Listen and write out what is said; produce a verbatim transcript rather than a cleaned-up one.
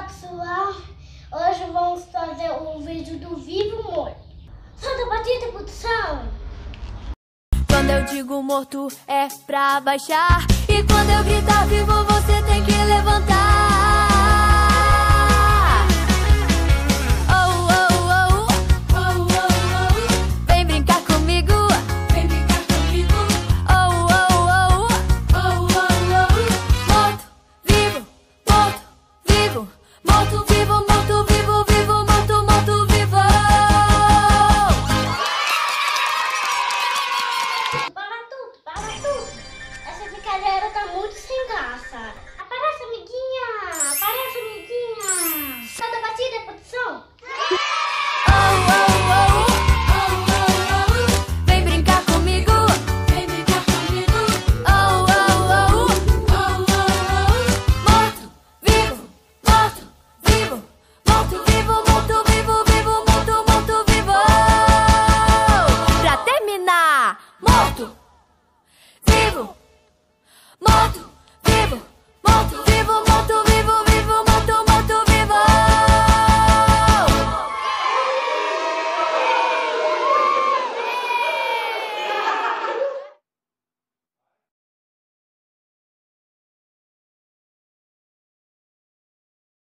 pessoal, hoje vamos fazer um vídeo do vivo morto. Solta a batida, produção! Quando eu digo morto é pra baixar, e quando eu gritar vivo você tem que levantar. Oh, oh, oh, oh, oh, oh. Vem brincar comigo, vem brincar comigo. Oh, oh, oh, oh, oh, oh. Morto, vivo, morto, vivo, morto, vivo, morto, vivo.